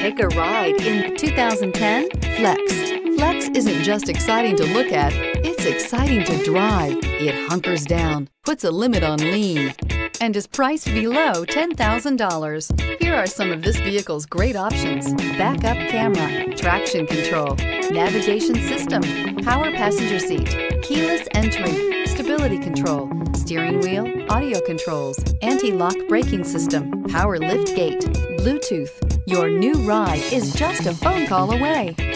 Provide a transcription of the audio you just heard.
Take a ride in 2010 Flex. Flex isn't just exciting to look at, it's exciting to drive. It hunkers down, puts a limit on lean, and is priced below $10,000. Here are some of this vehicle's great options: backup camera, traction control, navigation system, power passenger seat, keyless entry, stability control, steering wheel audio controls, anti-lock braking system, power lift gate, Bluetooth. Your new ride is just a phone call away.